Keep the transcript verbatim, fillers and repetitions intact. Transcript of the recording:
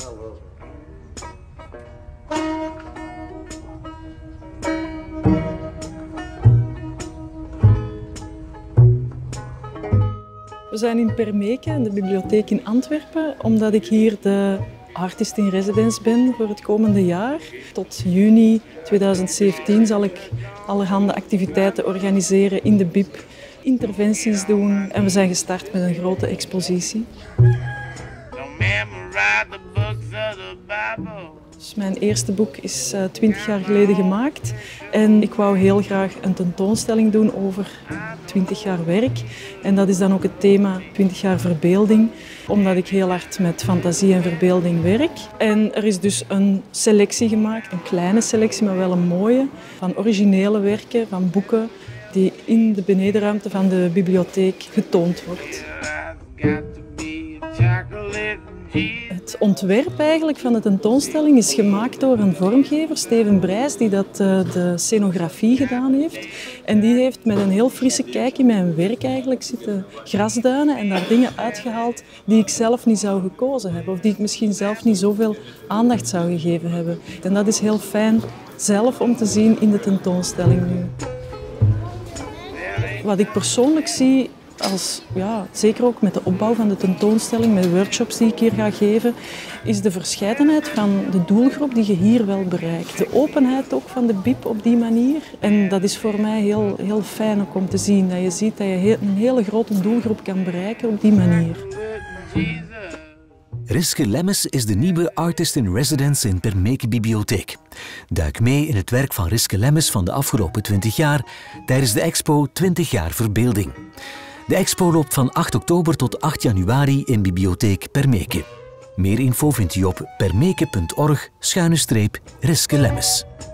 We zijn in Permeke, in de bibliotheek in Antwerpen, omdat ik hier de artist in residence ben voor het komende jaar. Tot juni tweeduizend zeventien zal ik allerhande activiteiten organiseren in de B I B, interventies doen en we zijn gestart met een grote expositie. Dus mijn eerste boek is uh, twintig jaar geleden gemaakt en ik wou heel graag een tentoonstelling doen over twintig jaar werk. En dat is dan ook het thema twintig jaar verbeelding, omdat ik heel hard met fantasie en verbeelding werk. En er is dus een selectie gemaakt, een kleine selectie, maar wel een mooie, van originele werken, van boeken die in de benedenruimte van de bibliotheek getoond wordt. Het ontwerp eigenlijk van de tentoonstelling is gemaakt door een vormgever, Steven Brijs, die dat, uh, de scenografie gedaan heeft. En die heeft met een heel frisse kijk in mijn werk eigenlijk zitten grasduinen en daar dingen uitgehaald die ik zelf niet zou gekozen hebben. Of die ik misschien zelf niet zoveel aandacht zou gegeven hebben. En dat is heel fijn zelf om te zien in de tentoonstelling nu. Wat ik persoonlijk zie, als, ja, zeker ook met de opbouw van de tentoonstelling, met de workshops die ik hier ga geven, is de verscheidenheid van de doelgroep die je hier wel bereikt. De openheid ook van de B I B op die manier. En dat is voor mij heel, heel fijn ook om te zien. Dat je ziet dat je een hele grote doelgroep kan bereiken op die manier. Riske Lemmes is de nieuwe artist in residence in Permeke Bibliotheek. Duik mee in het werk van Riske Lemmes van de afgelopen twintig jaar tijdens de expo twintig jaar verbeelding. De expo loopt van acht oktober tot acht januari in Bibliotheek Permeke. Meer info vindt u op permeke punt org schuine streep Riske Lemmes.